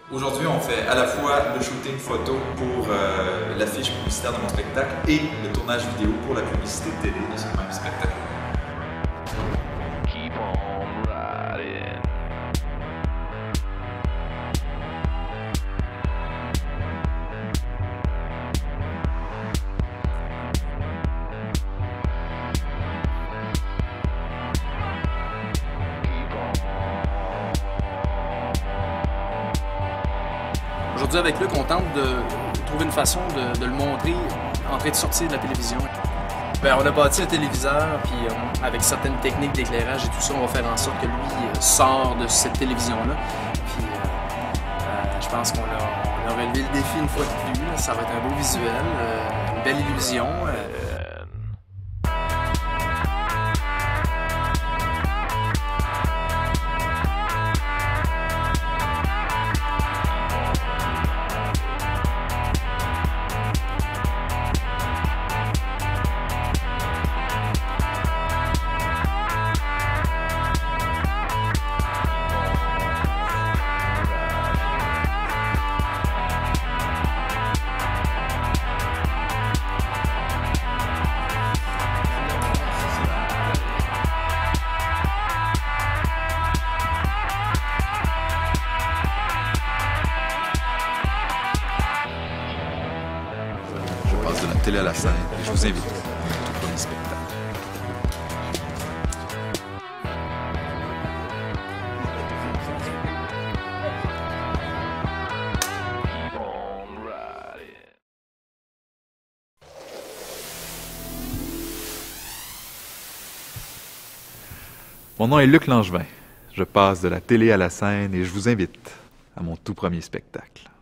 Aujourd'hui, on fait à la fois le shooting photo pour l'affiche publicitaire de mon spectacle et le tournage vidéo pour la publicité de télé de ce même spectacle. Keep on riding. Aujourd'hui, avec Luc, on tente de trouver une façon de le montrer en train de sortir de la télévision. Bien, on a bâti un téléviseur, puis avec certaines techniques d'éclairage et tout ça, on va faire en sorte que lui sort de cette télévision-là. Puis je pense qu'on a relevé le défi une fois de plus. Ça va être un beau visuel, une belle illusion. Je passe de la télé à la scène et je vous invite à mon tout premier spectacle. Keep on riding. Mon nom est Luc Langevin. Je passe de la télé à la scène et je vous invite à mon tout premier spectacle.